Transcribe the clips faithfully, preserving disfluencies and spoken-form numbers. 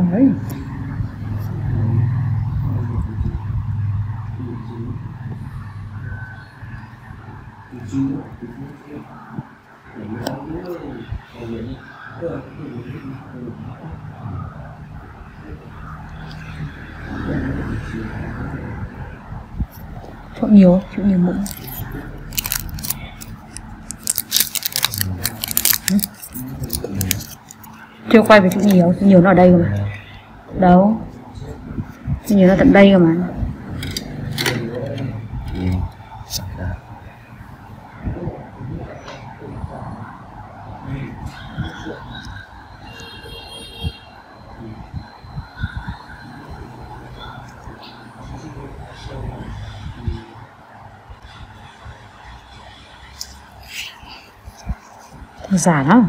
Đấy. Trộn nhiều, trộn nhiều mụn. Chưa quay về trộn nhiều, trộn nhiều nó ở đây rồi mà. Đâu, trộn nhiều nó tận đây rồi mà. Giả lắm.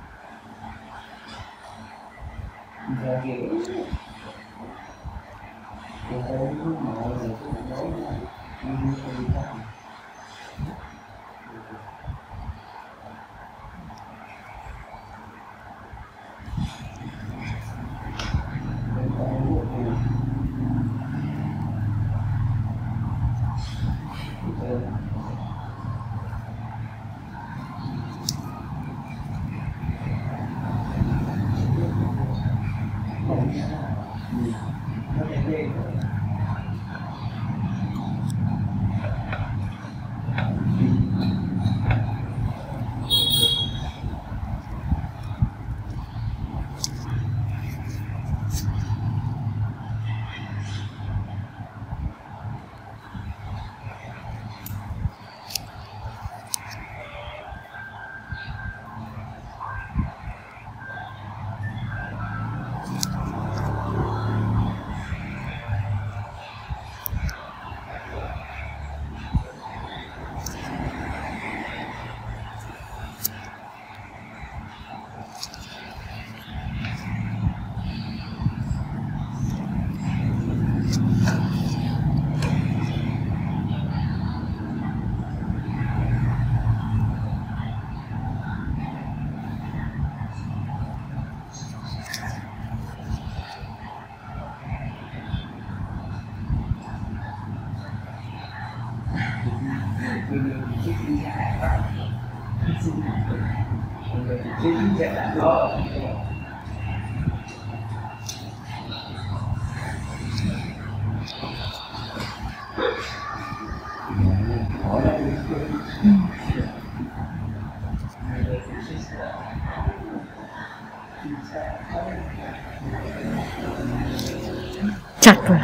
Chặt rồi.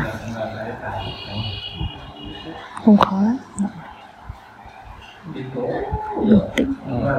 Không khó lắm. Bình tĩnh.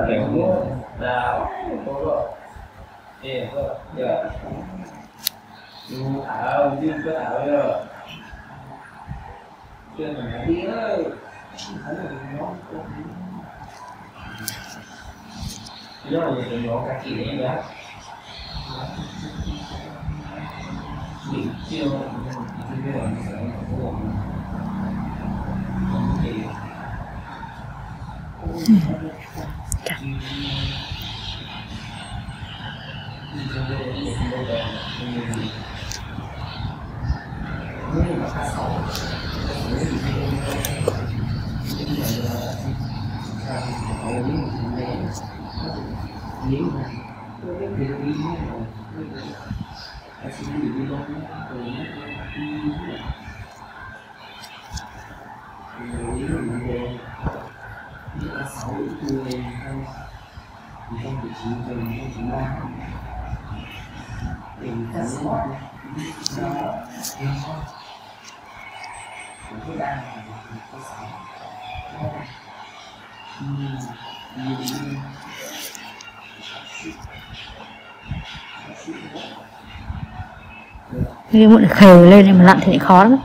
Cái muộn khều lên nhưng mà lặn thì lại khó lắm.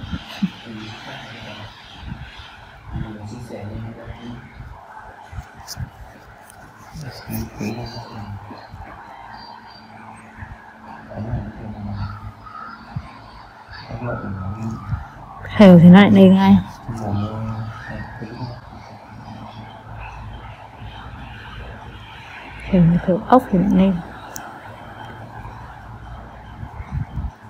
Khều thì nó lại lên ngay. Khều như khều ốc thì lại lên.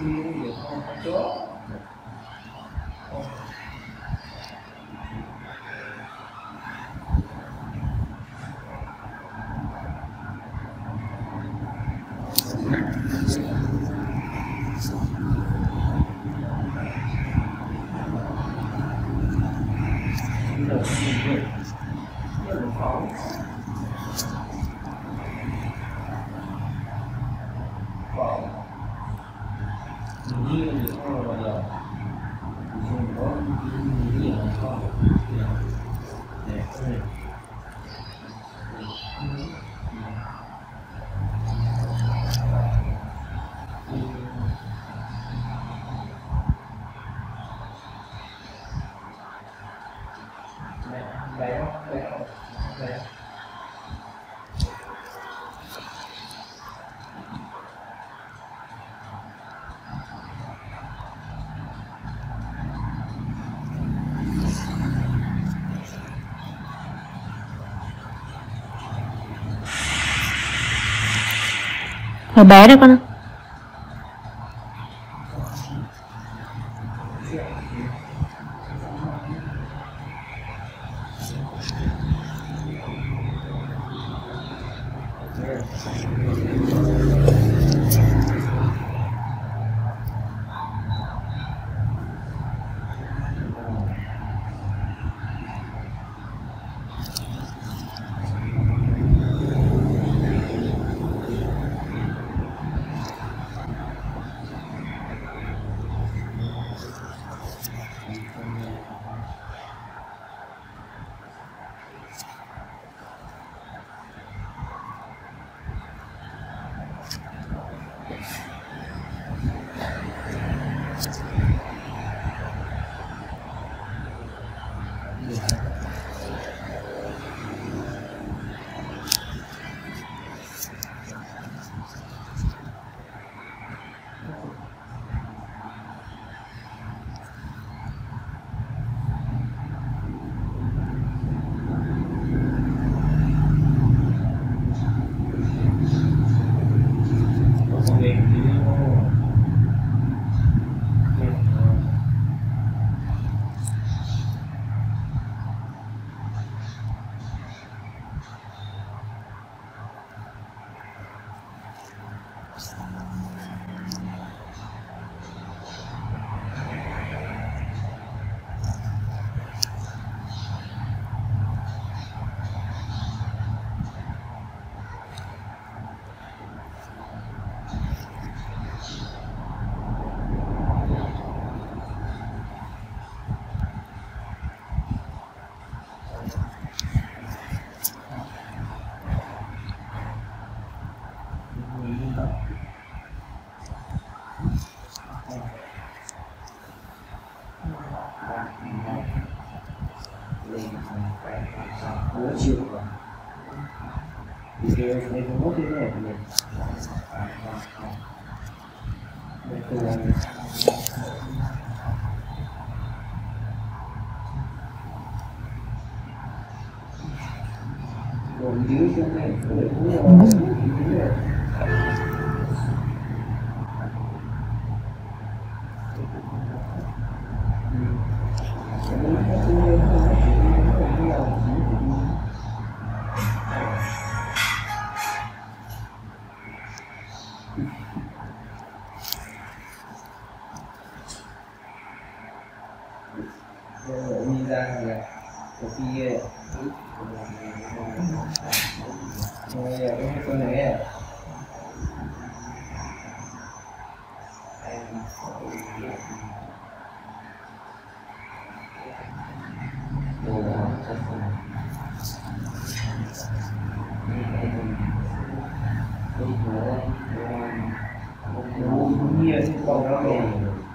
Hồi bé đấy con. Nó chịu rồi. Thì cái này nó mất thế này thì mình đây tôi làm rồi dưới trên này để cũng là nhìn ra là có khi rồi cái con này nhiên còn nó rồi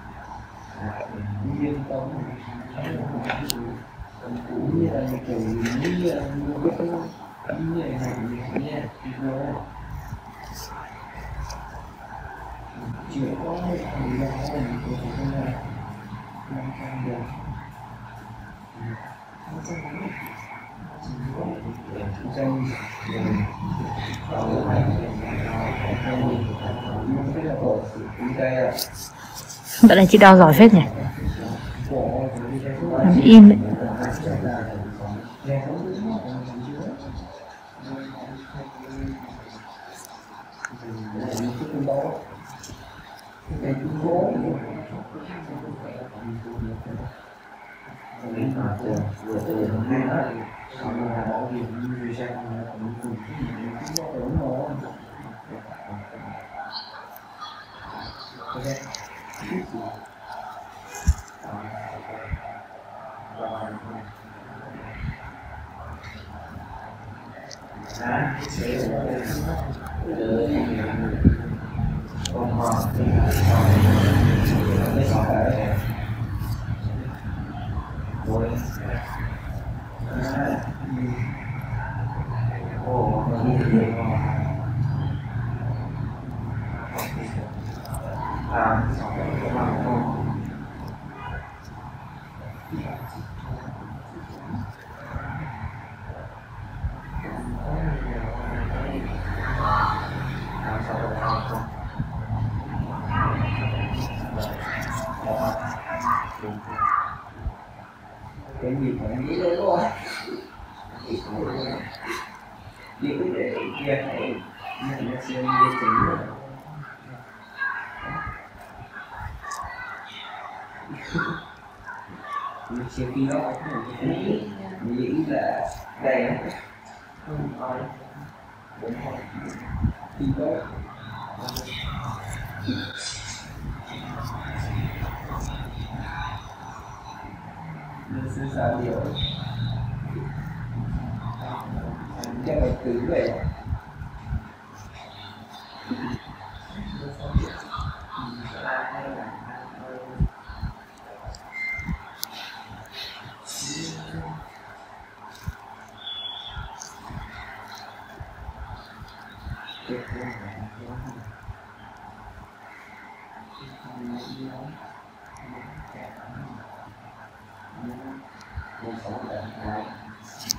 nhiên còn cũng như là kiểu như là một cái như này này nha chỉ có thời gian là mình có thể là năm trăm được năm trăm đúng không danh rồi những cái là tổ Dạo này chị đo giỏi phết nhỉ. Làm in đấy. Cái gì phải nghĩ đến rồi. Đi cứ để kia này, nhận nó xem địa chính rồi. Mình sẽ khi đó mình nghĩ là đây á, không ai bốn hỏi khi đó mình sẽ ra điều cho mình cứ về một sáu bảy hai